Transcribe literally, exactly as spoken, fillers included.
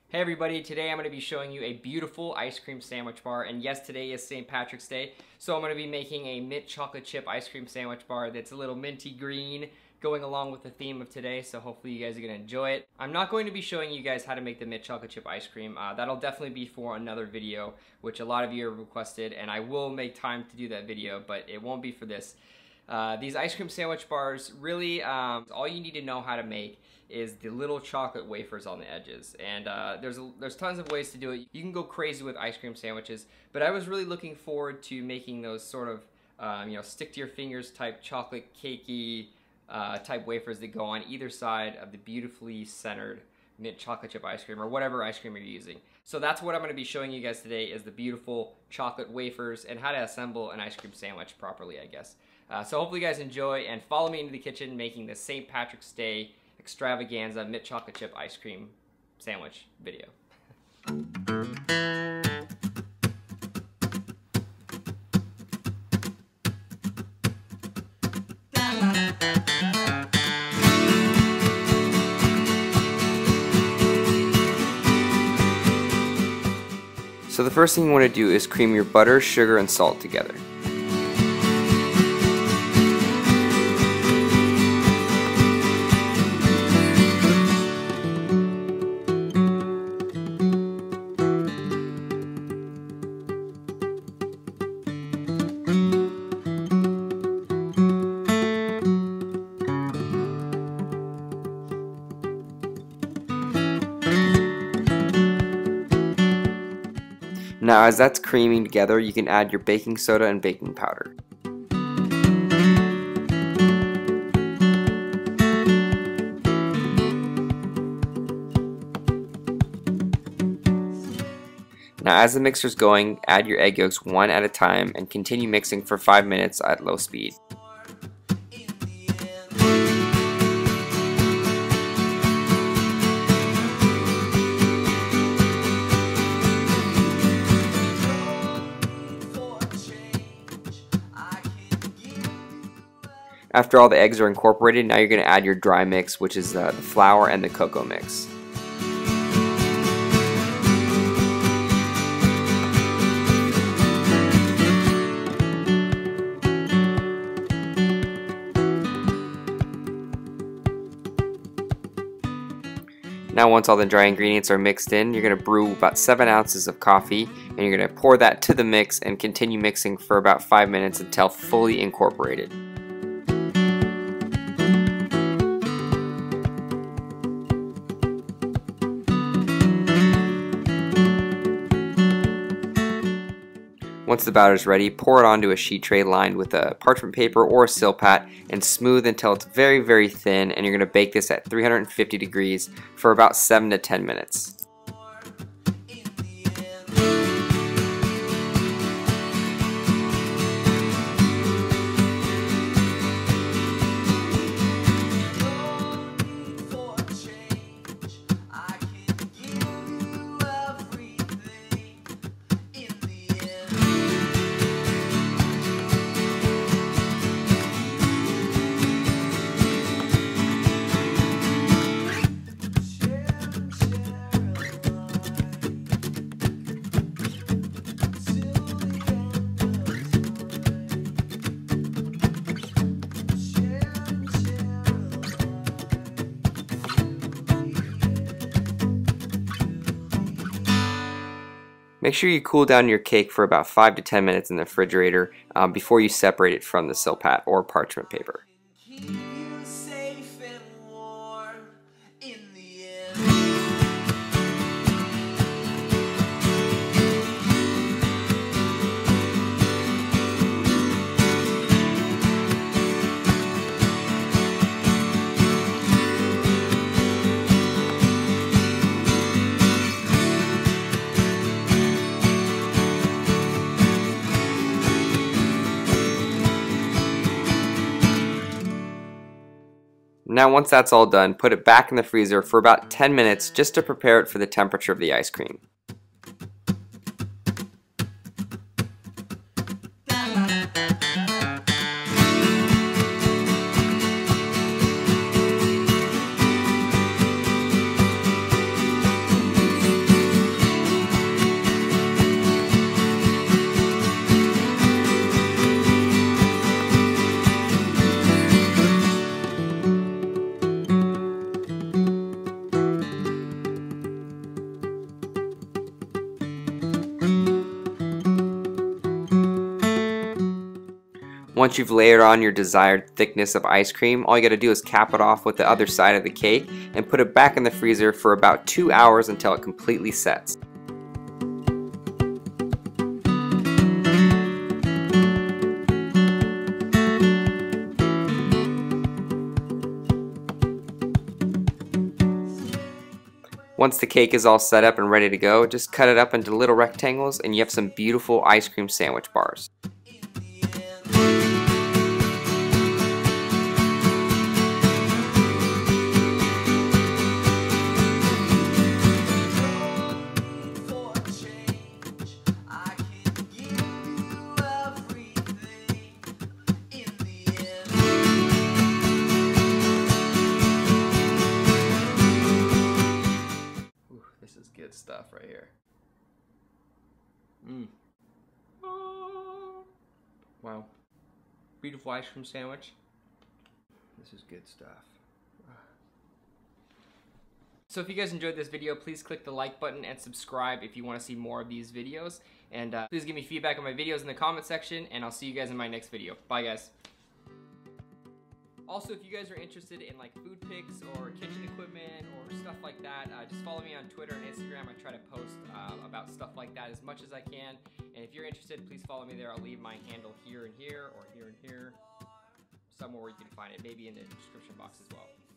Hey everybody, today I'm going to be showing you a beautiful ice cream sandwich bar, and yes, today is Saint Patrick's Day, so I'm going to be making a mint chocolate chip ice cream sandwich bar that's a little minty green, going along with the theme of today, so hopefully you guys are going to enjoy it. I'm not going to be showing you guys how to make the mint chocolate chip ice cream. Uh, that'll definitely be for another video, which a lot of you have requested, and I will make time to do that video, but it won't be for this. Uh, these ice cream sandwich bars, really, um, all you need to know how to make is the little chocolate wafers on the edges. And uh, there's, a, there's tons of ways to do it. You can go crazy with ice cream sandwiches, but I was really looking forward to making those sort of, um, you know, stick to your fingers type chocolate cakey uh, type wafers that go on either side of the beautifully centered mint chocolate chip ice cream or whatever ice cream you're using. So that's what I'm going to be showing you guys today, is the beautiful chocolate wafers and how to assemble an ice cream sandwich properly, I guess. Uh, so hopefully you guys enjoy, and follow me into the kitchen making the Saint Patrick's Day extravaganza mint chocolate chip ice cream sandwich video. So the first thing you want to do is cream your butter, sugar, and salt together. Now, as that's creaming together, you can add your baking soda and baking powder. Now, as the mixer's going, add your egg yolks one at a time and continue mixing for five minutes at low speed. After all the eggs are incorporated, now you're going to add your dry mix, which is uh, the flour and the cocoa mix. Now once all the dry ingredients are mixed in, you're going to brew about seven ounces of coffee, and you're going to pour that to the mix and continue mixing for about five minutes until fully incorporated. Once the batter is ready, pour it onto a sheet tray lined with a parchment paper or a Silpat and smooth until it's very, very thin, and you're going to bake this at three hundred fifty degrees for about seven to ten minutes. Make sure you cool down your cake for about five to ten minutes in the refrigerator um, before you separate it from the Silpat or parchment paper. Now once that's all done, put it back in the freezer for about ten minutes just to prepare it for the temperature of the ice cream. Once you've layered on your desired thickness of ice cream, all you gotta do is cap it off with the other side of the cake and put it back in the freezer for about two hours until it completely sets. Once the cake is all set up and ready to go, just cut it up into little rectangles and you have some beautiful ice cream sandwich bars. Good stuff right here. Mm. Wow. Beautiful ice cream sandwich. This is good stuff. So if you guys enjoyed this video, please click the like button and subscribe if you want to see more of these videos. And uh, please give me feedback on my videos in the comment section, and I'll see you guys in my next video. Bye, guys. Also, if you guys are interested in like food pics or kitchen equipment or stuff like that, uh, just follow me on Twitter and Instagram. I try to post uh, about stuff like that as much as I can. And if you're interested, please follow me there. I'll leave my handle here and here or here and here, somewhere where you can find it, maybe in the description box as well.